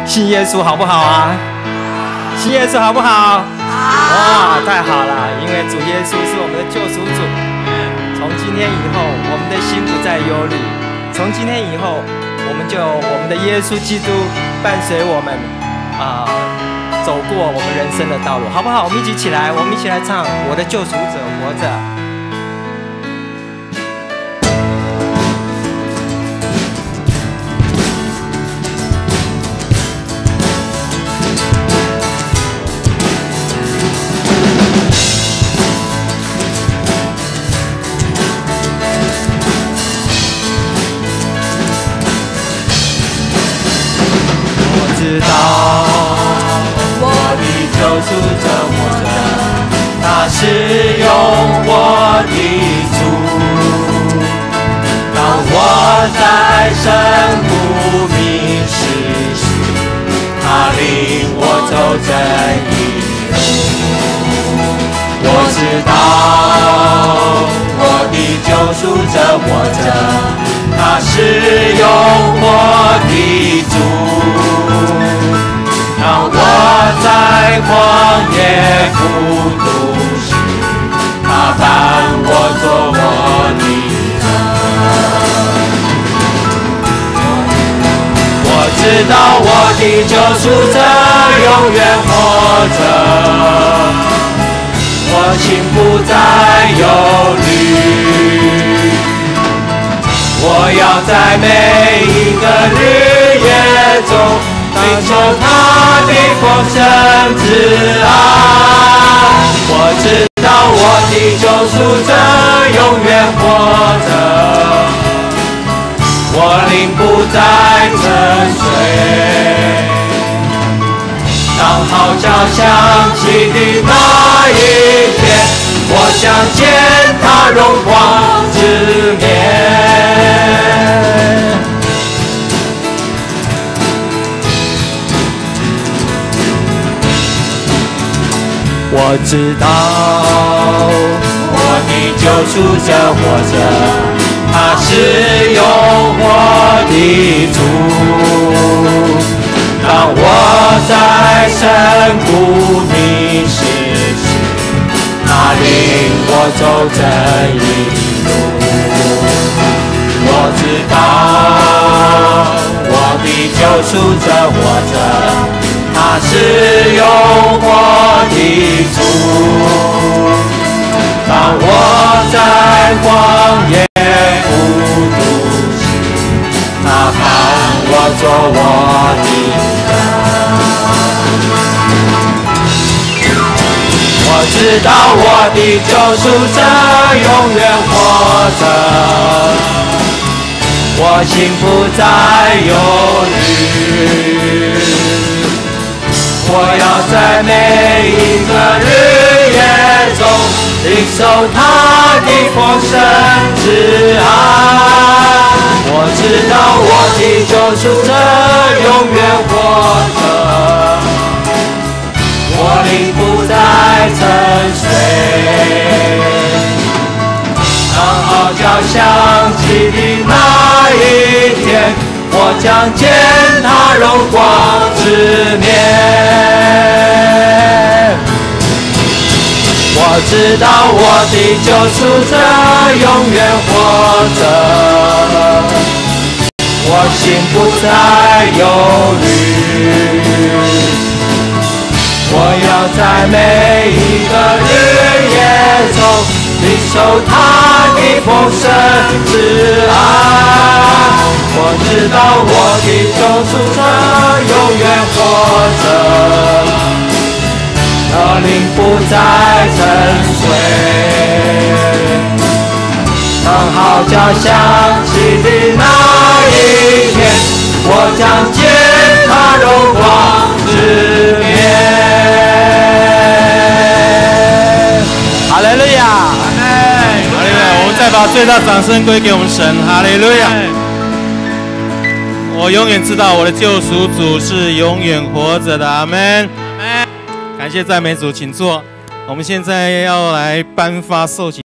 信耶稣好不好啊？信耶稣好不好？哇，太好了！因为主耶稣是我们的救赎主。从今天以后，我们的心不再忧虑。从今天以后，我们的耶稣基督伴随我们走过我们人生的道路，好不好？我们一起起来，我们一起来唱《我的救赎者活着》。知道我的救赎者活着，他是用我的主。当我在深不明时，他领我走正义路。我知道我的救赎者活着，他是用我的主。当我在旷野孤独时，他伴我做我的人。我知道我的救赎者永远活着，我心不再忧虑。我要在每一个日夜中领受他的丰盛之爱。我知道我的救赎者永远活着，我灵不再沉睡。当号角响起的那一天，我想见他荣光之面。我知道我的救赎者活着，他是用我的主。当我在深不明时，他领我走正义路。我知道我的救赎者活着，他是用我的主。当我在荒野孤独时，他伴我做我的人。我知道我的救赎者永远活着，我心不再忧虑。我要在每一个日夜中领受他的丰盛之爱。我知道我的救赎者永远活着，我灵不再沉睡。当号角响起的那一天，我将见他荣光之面。我知道我的救赎者永远活着，我心不再忧虑。我要在每一个日夜中领受他的丰盛之爱。我知道我的救赎者永远活着，我灵不再沉睡。当号角响起的那一天，我将见他荣光之面。哈利路亚，阿门，哈利路亚！我们再把最大掌声归给我们神，哈利路亚！我永远知道我的救赎主是永远活着的，阿门。感谢赞美主，请坐。我们现在要来颁发授请。